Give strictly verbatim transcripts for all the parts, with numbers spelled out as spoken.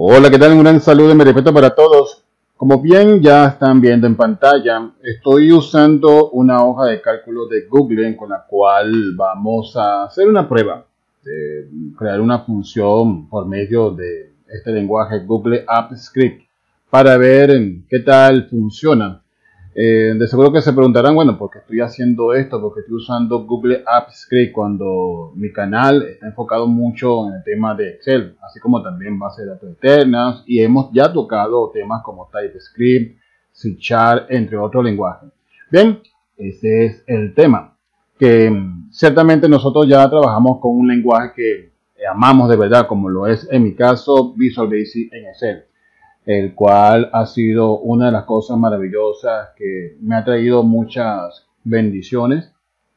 Hola, ¿qué tal? Un gran saludo y mi respeto para todos. Como bien ya están viendo en pantalla, estoy usando una hoja de cálculo de Google con la cual vamos a hacer una prueba de crear una función por medio de este lenguaje Google Apps Script para ver qué tal funciona. Eh, de seguro que se preguntarán, bueno, ¿por qué estoy haciendo esto? Porque estoy usando Google Apps Script cuando mi canal está enfocado mucho en el tema de Excel, así como también base de datos externas, y hemos ya tocado temas como TypeScript, C Sharp, entre otros lenguajes. Bien, ese es el tema, que mm, ciertamente nosotros ya trabajamos con un lenguaje que amamos de verdad, como lo es en mi caso Visual Basic en Excel, el cual ha sido una de las cosas maravillosas que me ha traído muchas bendiciones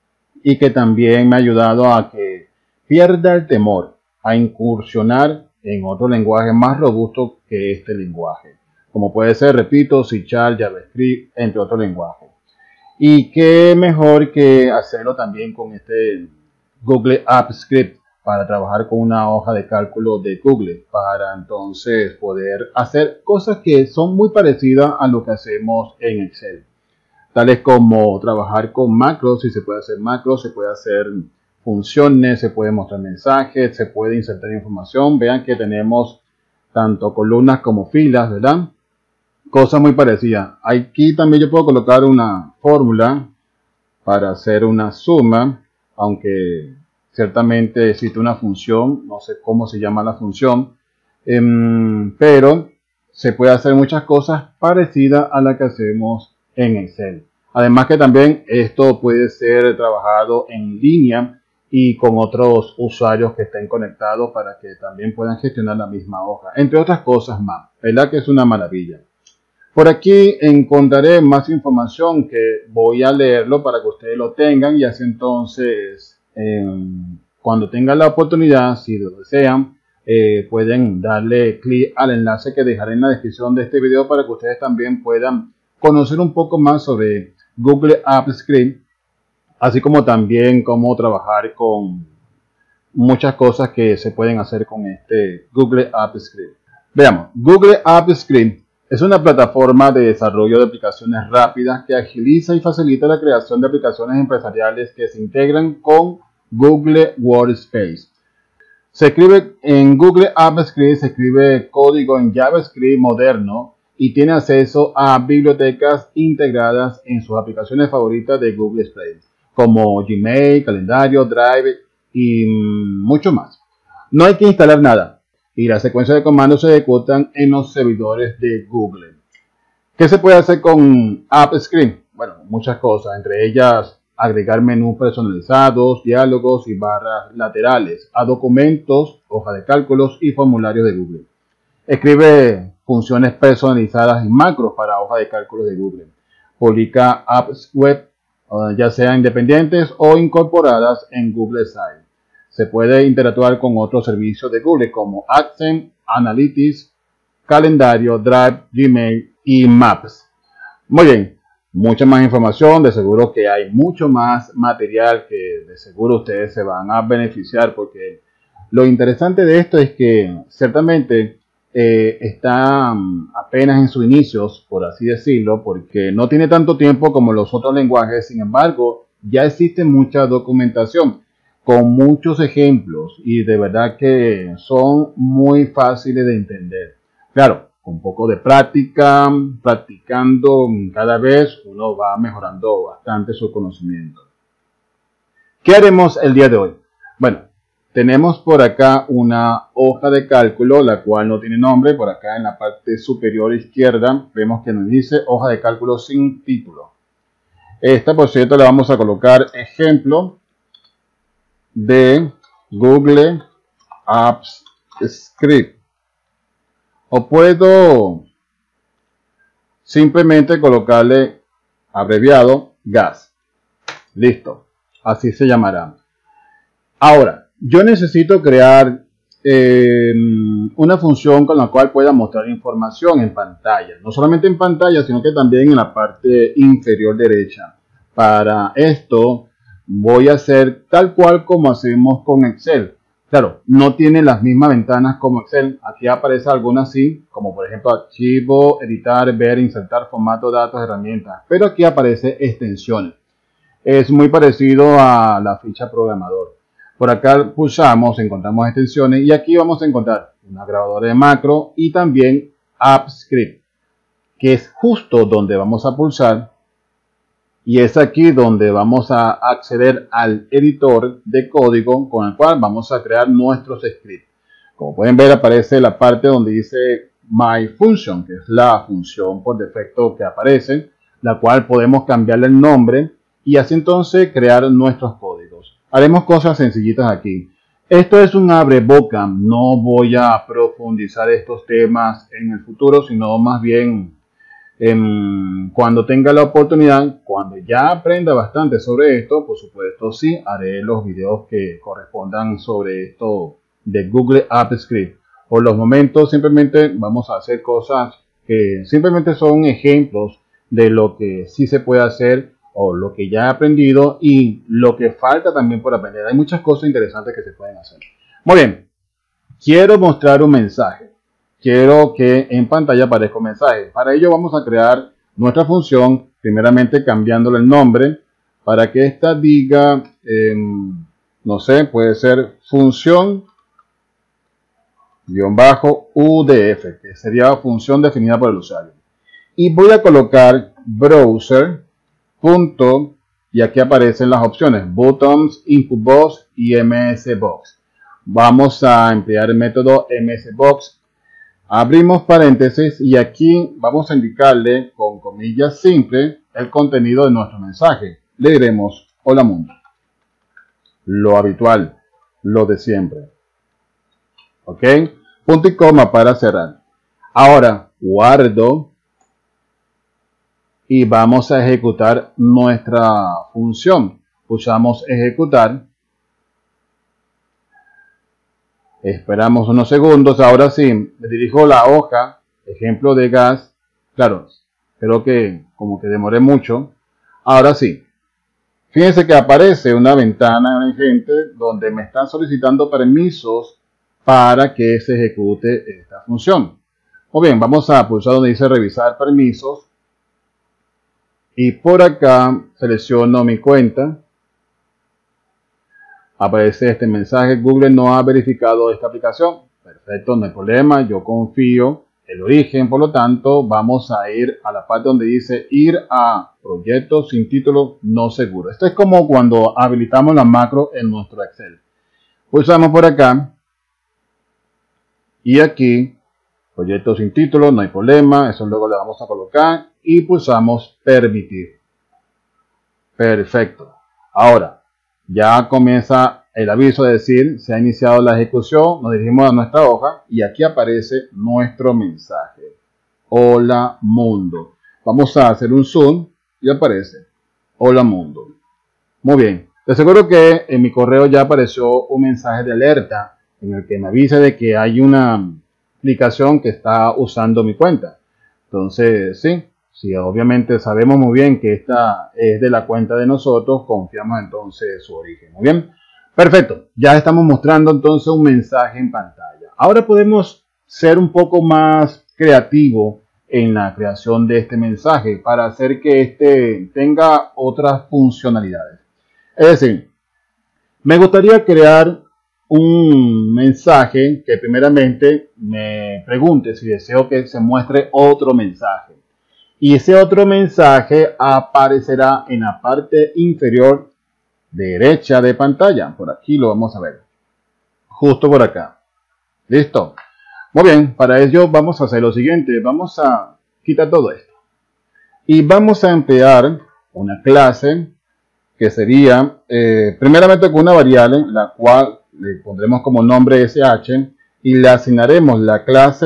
y que también me ha ayudado a que pierda el temor a incursionar en otro lenguaje más robusto que este lenguaje, como puede ser, repito, C Sharp, JavaScript, entre otros lenguajes. Y qué mejor que hacerlo también con este Google Apps Script, para trabajar con una hoja de cálculo de Google, para entonces poder hacer cosas que son muy parecidas a lo que hacemos en Excel, tales como trabajar con macros. Si se puede hacer macros, se puede hacer funciones, se puede mostrar mensajes, se puede insertar información. Vean que tenemos tanto columnas como filas, ¿verdad? Cosas muy parecidas. Aquí también yo puedo colocar una fórmula para hacer una suma, aunque ciertamente existe una función, no sé cómo se llama la función, eh, pero se puede hacer muchas cosas parecidas a las que hacemos en Excel. Además que también esto puede ser trabajado en línea y con otros usuarios que estén conectados para que también puedan gestionar la misma hoja, entre otras cosas más. ¿Verdad que es una maravilla? Por aquí encontraré más información que voy a leerlo para que ustedes lo tengan y así entonces eh, cuando tengan la oportunidad, si lo desean, eh, pueden darle clic al enlace que dejaré en la descripción de este video para que ustedes también puedan conocer un poco más sobre Google Apps Script, así como también cómo trabajar con muchas cosas que se pueden hacer con este Google Apps Script. Veamos, Google Apps Script es una plataforma de desarrollo de aplicaciones rápidas que agiliza y facilita la creación de aplicaciones empresariales que se integran con Google Workspace. Se escribe en Google Apps Script, se escribe código en JavaScript moderno y tiene acceso a bibliotecas integradas en sus aplicaciones favoritas de Google Play, como Gmail, calendario, Drive y mucho más. No hay que instalar nada y la secuencia de comandos se ejecutan en los servidores de Google. ¿Qué se puede hacer con Apps Script? Bueno, muchas cosas, entre ellas agregar menús personalizados, diálogos y barras laterales a documentos, hoja de cálculos y formularios de Google. Escribe funciones personalizadas y macros para hoja de cálculos de Google. Publica apps web, ya sean independientes o incorporadas en Google Site. Se puede interactuar con otros servicios de Google como AdSense, Analytics, Calendario, Drive, Gmail y Maps. Muy bien, mucha más información, de seguro que hay mucho más material que de seguro ustedes se van a beneficiar, porque lo interesante de esto es que ciertamente eh, está apenas en sus inicios, por así decirlo, porque no tiene tanto tiempo como los otros lenguajes. Sin embargo, ya existe mucha documentación con muchos ejemplos y de verdad que son muy fáciles de entender. Claro, con un poco de práctica, practicando cada vez, uno va mejorando bastante su conocimiento. ¿Qué haremos el día de hoy? Bueno, tenemos por acá una hoja de cálculo, la cual no tiene nombre. Por acá en la parte superior izquierda vemos que nos dice hoja de cálculo sin título. Esta, por cierto, le vamos a colocar ejemplo de Google Apps Script, o puedo simplemente colocarle abreviado G A S. Listo, así se llamará. Ahora, yo necesito crear eh, una función con la cual pueda mostrar información en pantalla, no solamente en pantalla, sino que también en la parte inferior derecha. Para esto voy a hacer tal cual como hacemos con Excel. Claro, no tiene las mismas ventanas como Excel. Aquí aparece algunas sí, como por ejemplo archivo, editar, ver, insertar, formato, datos, herramientas. Pero aquí aparece extensiones. Es muy parecido a la ficha programador. Por acá pulsamos, encontramos extensiones y aquí vamos a encontrar una grabadora de macro y también AppScript, que es justo donde vamos a pulsar. Y es aquí donde vamos a acceder al editor de código con el cual vamos a crear nuestros scripts. Como pueden ver, aparece la parte donde dice My Function, que es la función por defecto que aparece, la cual podemos cambiarle el nombre y así entonces crear nuestros códigos. Haremos cosas sencillitas aquí. Esto es un abre boca, no voy a profundizar estos temas en el futuro, sino más bien En, cuando tenga la oportunidad, cuando ya aprenda bastante sobre esto, por supuesto sí, haré los videos que correspondan sobre esto de Google AppScript. Por los momentos simplemente vamos a hacer cosas que simplemente son ejemplos de lo que sí se puede hacer o lo que ya he aprendido y lo que falta también por aprender. Hay muchas cosas interesantes que se pueden hacer. Muy bien, quiero mostrar un mensaje. Quiero que en pantalla aparezca un mensaje. Para ello vamos a crear nuestra función, primeramente cambiándole el nombre, para que esta diga, eh, no sé, puede ser función guión bajo U D F, que sería función definida por el usuario. Y voy a colocar browser, punto, y aquí aparecen las opciones, buttons, input box y msbox. Vamos a emplear el método msbox. Abrimos paréntesis y aquí vamos a indicarle con comillas simples el contenido de nuestro mensaje. Le diremos hola mundo. Lo habitual, lo de siempre. ¿Ok? Punto y coma para cerrar. Ahora guardo y vamos a ejecutar nuestra función. Pulsamos ejecutar. Esperamos unos segundos. Ahora sí, me dirijo a la hoja, ejemplo de gas. Claro, creo que como que demoré mucho. Ahora sí, fíjense que aparece una ventana emergente donde me están solicitando permisos para que se ejecute esta función. Muy bien, vamos a pulsar donde dice revisar permisos. Y por acá selecciono mi cuenta. Aparece este mensaje, Google no ha verificado esta aplicación. Perfecto, no hay problema, yo confío el origen, por lo tanto vamos a ir a la parte donde dice ir a proyectos sin título no seguro. Esto es como cuando habilitamos la macro en nuestro Excel. Pulsamos por acá y aquí proyectos sin título, no hay problema, eso luego le vamos a colocar y pulsamos permitir. Perfecto. Ahora ya comienza el aviso de decir se ha iniciado la ejecución, nos dirigimos a nuestra hoja y aquí aparece nuestro mensaje. Hola mundo. Vamos a hacer un zoom y aparece hola mundo. Muy bien. Te aseguro que en mi correo ya apareció un mensaje de alerta en el que me avisa de que hay una aplicación que está usando mi cuenta. Entonces, sí. Si obviamente sabemos muy bien que esta es de la cuenta de nosotros, confiamos entonces su origen. Muy bien, perfecto. Ya estamos mostrando entonces un mensaje en pantalla. Ahora podemos ser un poco más creativos en la creación de este mensaje para hacer que este tenga otras funcionalidades. Es decir, me gustaría crear un mensaje que primeramente me pregunte si deseo que se muestre otro mensaje. Y ese otro mensaje aparecerá en la parte inferior derecha de pantalla. Por aquí lo vamos a ver. Justo por acá. ¿Listo? Muy bien, para ello vamos a hacer lo siguiente. Vamos a quitar todo esto. Y vamos a emplear una clase que sería, eh, primeramente con una variable, la cual le pondremos como nombre S H y le asignaremos la clase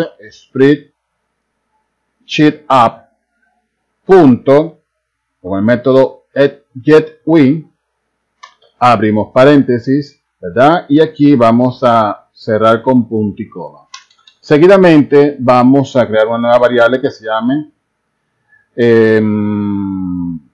Spreadsheet punto con el método getWin, abrimos paréntesis, ¿verdad? Y aquí vamos a cerrar con punto y coma. Seguidamente vamos a crear una nueva variable que se llame eh,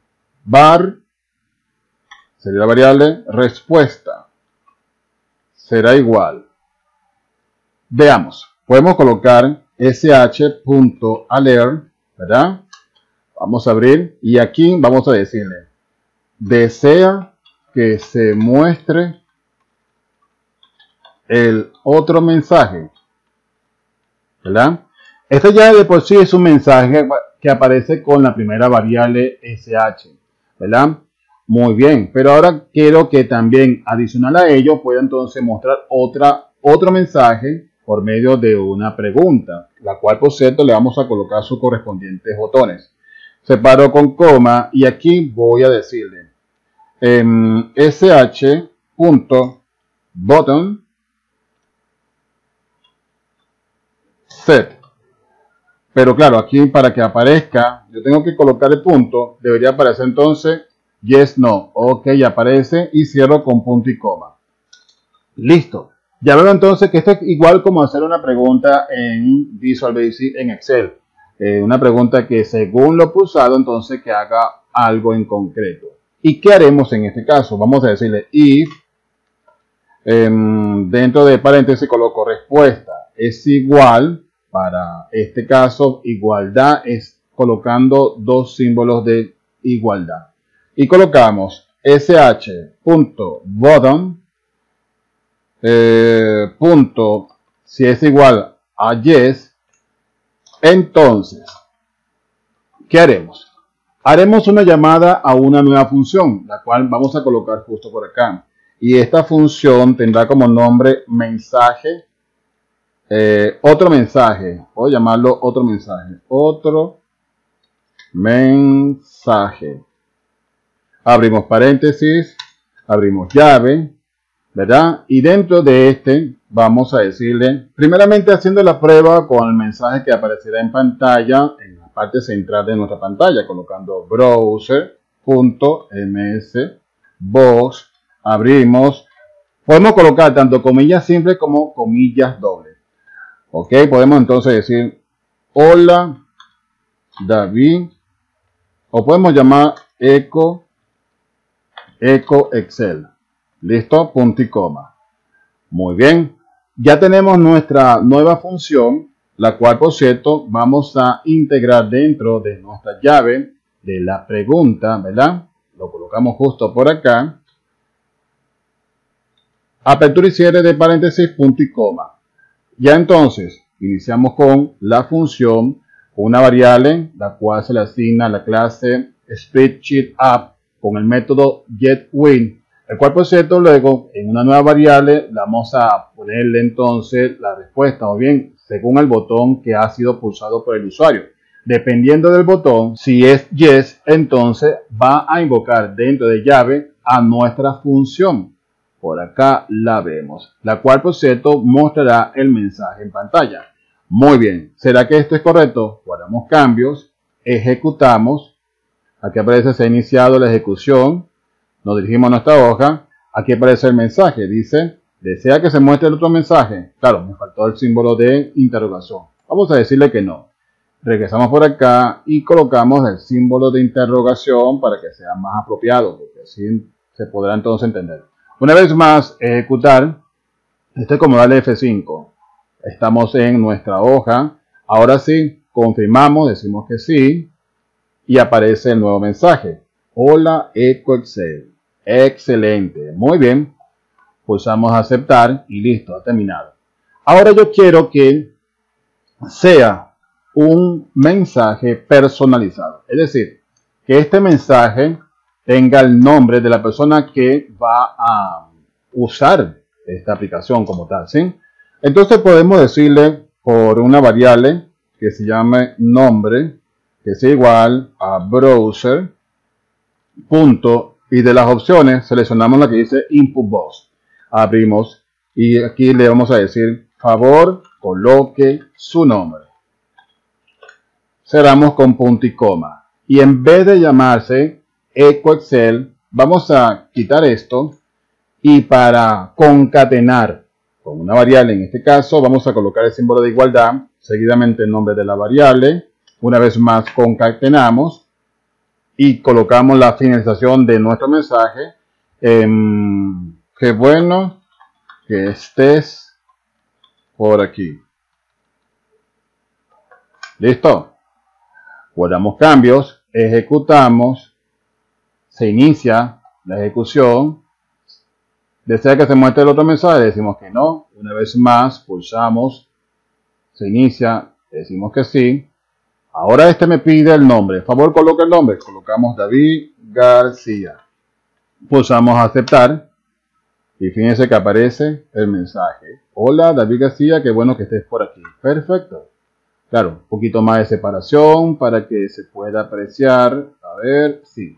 var, sería la variable respuesta, será igual. Veamos, podemos colocar sh.alert, ¿verdad? Vamos a abrir y aquí vamos a decirle, desea que se muestre el otro mensaje, ¿verdad? Este ya de por sí es un mensaje que aparece con la primera variable sh, ¿verdad? Muy bien, pero ahora quiero que también adicional a ello pueda entonces mostrar otra, otro mensaje por medio de una pregunta, la cual por cierto le vamos a colocar sus correspondientes botones. Separo con coma y aquí voy a decirle en sh.button set. Pero claro, aquí para que aparezca, yo tengo que colocar el punto, debería aparecer entonces yes, no. Ok, aparece y cierro con punto y coma. Listo. Ya veo entonces que esto es igual como hacer una pregunta en Visual Basic en Excel. Eh, una pregunta que según lo pulsado, entonces que haga algo en concreto. ¿Y qué haremos en este caso? Vamos a decirle if, eh, dentro de paréntesis coloco respuesta, es igual, para este caso, igualdad, es colocando dos símbolos de igualdad. Y colocamos sh.bottom, eh, punto, si es igual a yes, entonces, ¿qué haremos? Haremos una llamada a una nueva función, la cual vamos a colocar justo por acá. Y esta función tendrá como nombre mensaje, eh, otro mensaje, o llamarlo otro mensaje, otro mensaje. Abrimos paréntesis, abrimos llave, ¿verdad? Y dentro de este vamos a decirle, primeramente haciendo la prueba con el mensaje que aparecerá en pantalla, en la parte central de nuestra pantalla, colocando browser.ms, box, abrimos, podemos colocar tanto comillas simples como comillas dobles. Ok, podemos entonces decir, hola David, o podemos llamar eco, eco Excel. Listo, punto y coma. Muy bien. Ya tenemos nuestra nueva función, la cual, por cierto, vamos a integrar dentro de nuestra llave de la pregunta, ¿verdad? Lo colocamos justo por acá. Apertura y cierre de paréntesis, punto y coma. Ya entonces, iniciamos con la función, una variable, la cual se le asigna a la clase Spreadsheet App con el método getWin. El cual, por cierto, luego en una nueva variable vamos a ponerle entonces la respuesta, o bien según el botón que ha sido pulsado por el usuario. Dependiendo del botón, si es yes, entonces va a invocar dentro de llave a nuestra función. Por acá la vemos, la cual, por cierto, mostrará el mensaje en pantalla. Muy bien, ¿será que esto es correcto? Guardamos cambios, ejecutamos. Aquí aparece se ha iniciado la ejecución. Nos dirigimos a nuestra hoja, aquí aparece el mensaje, dice, ¿desea que se muestre el otro mensaje? Claro, me faltó el símbolo de interrogación. Vamos a decirle que no. Regresamos por acá y colocamos el símbolo de interrogación para que sea más apropiado, porque así se podrá entonces entender. Una vez más, ejecutar. Esto es como darle F cinco. Estamos en nuestra hoja. Ahora sí, confirmamos, decimos que sí, y aparece el nuevo mensaje. Hola, Eco Excel. Excelente. Muy bien. Pulsamos aceptar y listo, ha terminado. Ahora yo quiero que sea un mensaje personalizado. Es decir, que este mensaje tenga el nombre de la persona que va a usar esta aplicación como tal, ¿sí? Entonces podemos decirle por una variable que se llame nombre, que sea igual a browser. Punto, y de las opciones seleccionamos la que dice Input Box. Abrimos y aquí le vamos a decir favor coloque su nombre. Cerramos con punto y coma. Y en vez de llamarse Eco Excel, vamos a quitar esto y para concatenar con una variable, en este caso vamos a colocar el símbolo de igualdad, seguidamente el nombre de la variable. Una vez más concatenamos y colocamos la finalización de nuestro mensaje. Eh, qué bueno que estés por aquí. Listo. Guardamos cambios, ejecutamos, se inicia la ejecución. ¿Desea que se muestre el otro mensaje? Decimos que no. Una vez más, pulsamos, se inicia, decimos que sí. Ahora este me pide el nombre. Por favor, coloque el nombre. Colocamos David García. Pulsamos aceptar. Y fíjense que aparece el mensaje. Hola David García, qué bueno que estés por aquí. Perfecto. Claro, un poquito más de separación para que se pueda apreciar. A ver, sí.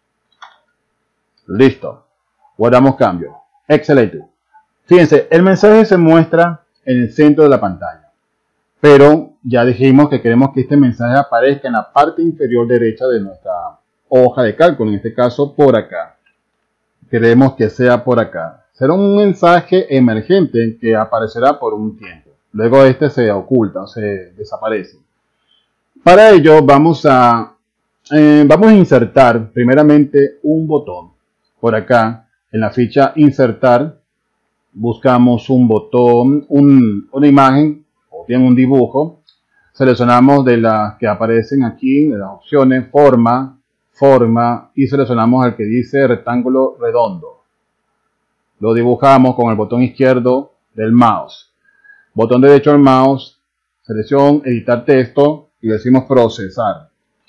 Listo. Guardamos cambio. Excelente. Fíjense, el mensaje se muestra en el centro de la pantalla. Pero ya dijimos que queremos que este mensaje aparezca en la parte inferior derecha de nuestra hoja de cálculo. En este caso, por acá. Queremos que sea por acá. Será un mensaje emergente que aparecerá por un tiempo. Luego este se oculta o se desaparece. Para ello vamos a, eh, vamos a insertar primeramente un botón. Por acá en la ficha insertar buscamos un botón, un, una imagen o bien un dibujo. Seleccionamos de las que aparecen aquí, de las opciones forma, forma y seleccionamos el que dice rectángulo redondo. Lo dibujamos con el botón izquierdo del mouse. Botón derecho del mouse, selección, editar texto y decimos procesar.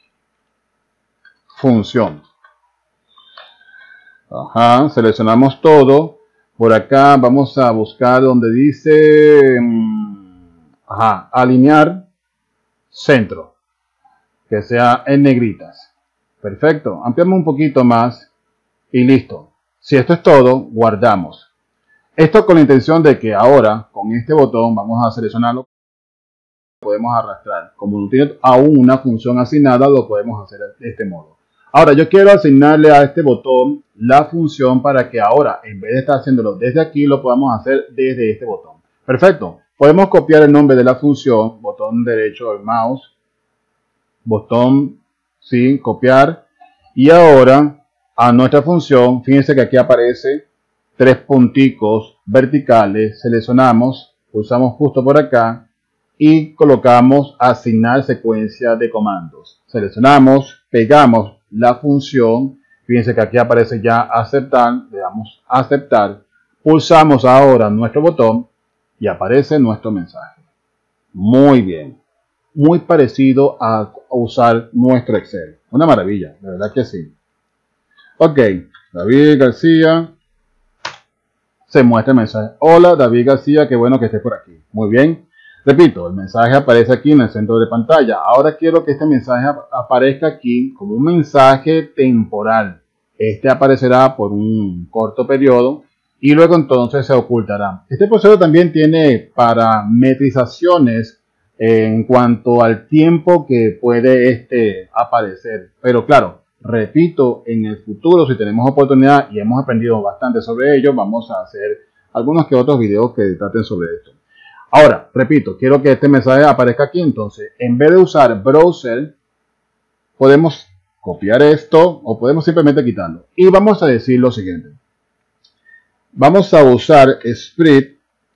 Función. Ajá, seleccionamos todo. Por acá vamos a buscar donde dice ajá, alinear centro. Que sea en negritas. Perfecto. Ampliamos un poquito más y listo. Si esto es todo, guardamos. Esto con la intención de que ahora, con este botón, vamos a seleccionarlo, podemos arrastrar. Como no tiene aún una función asignada, lo podemos hacer de este modo. Ahora, yo quiero asignarle a este botón la función para que ahora, en vez de estar haciéndolo desde aquí, lo podamos hacer desde este botón. Perfecto. Podemos copiar el nombre de la función, botón derecho del mouse, botón, sí, copiar. Y ahora, a nuestra función, fíjense que aquí aparece tres punticos verticales, seleccionamos, pulsamos justo por acá y colocamos asignar secuencia de comandos. Seleccionamos, pegamos la función, fíjense que aquí aparece ya aceptar, le damos aceptar, pulsamos ahora nuestro botón y aparece nuestro mensaje. Muy bien, muy parecido a usar nuestro Excel. Una maravilla, la verdad que sí. Ok, David García. Se muestra el mensaje. Hola David García, qué bueno que estés por aquí. Muy bien. Repito, el mensaje aparece aquí en el centro de pantalla. Ahora quiero que este mensaje aparezca aquí como un mensaje temporal. Este aparecerá por un corto periodo y luego entonces se ocultará. Este proceso también tiene parametrizaciones en cuanto al tiempo que puede este aparecer. Pero claro, repito, en el futuro, si tenemos oportunidad y hemos aprendido bastante sobre ello, vamos a hacer algunos que otros videos que traten sobre esto. Ahora, repito, quiero que este mensaje aparezca aquí. Entonces, en vez de usar browser, podemos copiar esto o podemos simplemente quitarlo. Y vamos a decir lo siguiente. Vamos a usar script.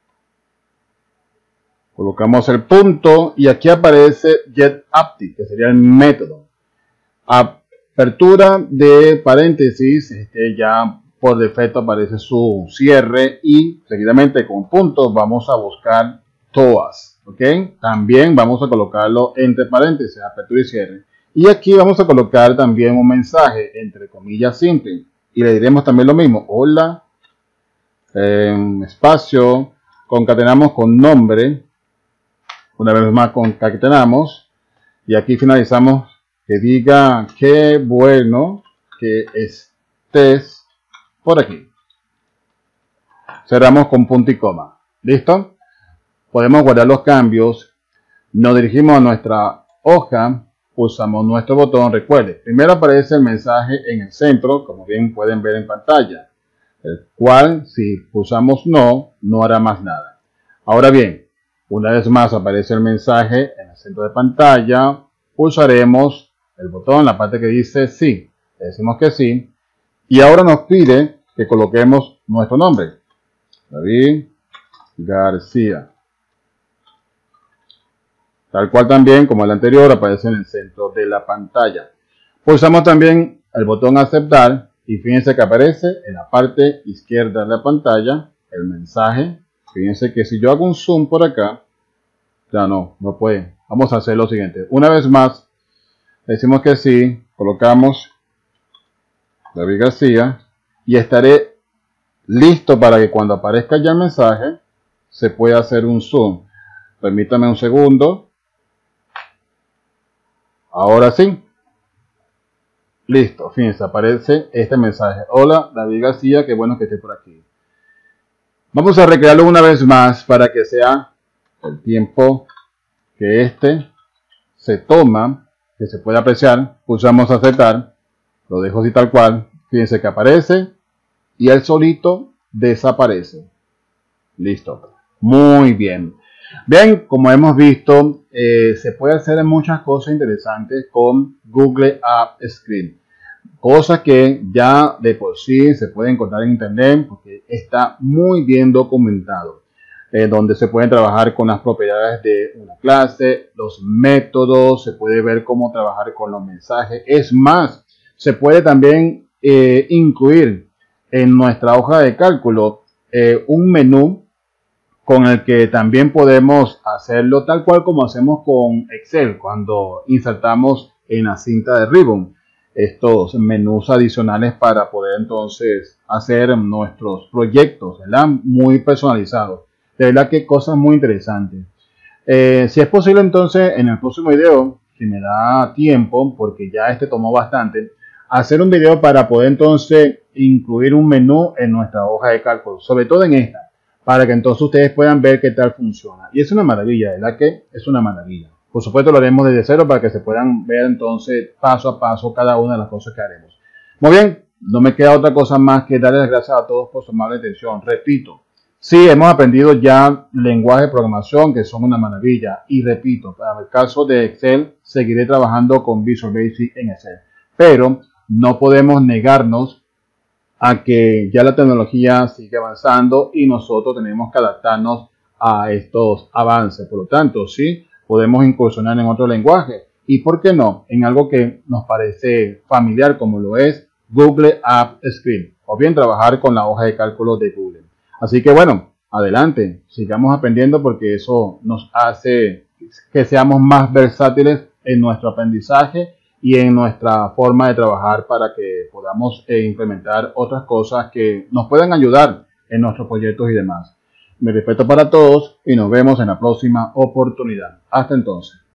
Colocamos el punto y aquí aparece getApti, que sería el método. Apertura de paréntesis, este ya por defecto aparece su cierre y seguidamente con puntos vamos a buscar todas, ¿ok? También vamos a colocarlo entre paréntesis, apertura y cierre. Y aquí vamos a colocar también un mensaje entre comillas simple y le diremos también lo mismo, hola, eh, espacio, concatenamos con nombre, una vez más concatenamos y aquí finalizamos que diga qué bueno que estés por aquí. Cerramos con punto y coma. ¿Listo? Podemos guardar los cambios. Nos dirigimos a nuestra hoja. Pulsamos nuestro botón. Recuerde, primero aparece el mensaje en el centro, como bien pueden ver en pantalla. El cual, si pulsamos no, no hará más nada. Ahora bien, una vez más aparece el mensaje en el centro de pantalla. Pulsaremos el botón en la parte que dice sí. Le decimos que sí. Y ahora nos pide que coloquemos nuestro nombre. David García. Tal cual también como el anterior aparece en el centro de la pantalla. Pulsamos también el botón aceptar y fíjense que aparece en la parte izquierda de la pantalla el mensaje. Fíjense que si yo hago un zoom por acá, ya no, no puede. Vamos a hacer lo siguiente. Una vez más, decimos que sí, colocamos David García y estaré listo para que cuando aparezca ya el mensaje se pueda hacer un zoom. Permítame un segundo. Ahora sí. Listo, fíjense, aparece este mensaje. Hola, David García, qué bueno que esté por aquí. Vamos a recrearlo una vez más para que sea el tiempo que este se toma, que se puede apreciar. Pulsamos aceptar, lo dejo así tal cual. Fíjense que aparece y él solito desaparece. Listo, muy bien. Bien, como hemos visto, eh, se puede hacer muchas cosas interesantes con Google App Script. Cosas que ya de por sí se pueden encontrar en internet porque está muy bien documentado. Eh, donde se pueden trabajar con las propiedades de una clase, los métodos, se puede ver cómo trabajar con los mensajes. Es más, se puede también eh, incluir en nuestra hoja de cálculo eh, un menú con el que también podemos hacerlo tal cual como hacemos con Excel cuando insertamos en la cinta de Ribbon estos menús adicionales para poder entonces hacer nuestros proyectos, ¿verdad? Muy personalizados. De verdad que cosas muy interesantes. Eh, si es posible entonces en el próximo video, si me da tiempo, porque ya este tomó bastante, hacer un video para poder entonces incluir un menú en nuestra hoja de cálculo, sobre todo en esta, para que entonces ustedes puedan ver qué tal funciona. Y es una maravilla, ¿verdad que es una maravilla? Por supuesto lo haremos desde cero para que se puedan ver entonces paso a paso cada una de las cosas que haremos. Muy bien, no me queda otra cosa más que darles las gracias a todos por su amable atención. Repito, sí, hemos aprendido ya lenguaje de programación que son una maravilla. Y repito, para el caso de Excel, seguiré trabajando con Visual Basic en Excel. Pero no podemos negarnos a que ya la tecnología sigue avanzando y nosotros tenemos que adaptarnos a estos avances. Por lo tanto, sí, podemos incursionar en otro lenguaje. Y por qué no, en algo que nos parece familiar como lo es Google App Script. O bien trabajar con la hoja de cálculo de Google. Así que bueno, adelante, sigamos aprendiendo porque eso nos hace que seamos más versátiles en nuestro aprendizaje y en nuestra forma de trabajar para que podamos eh, implementar otras cosas que nos puedan ayudar en nuestros proyectos y demás. Mi respeto para todos y nos vemos en la próxima oportunidad. Hasta entonces.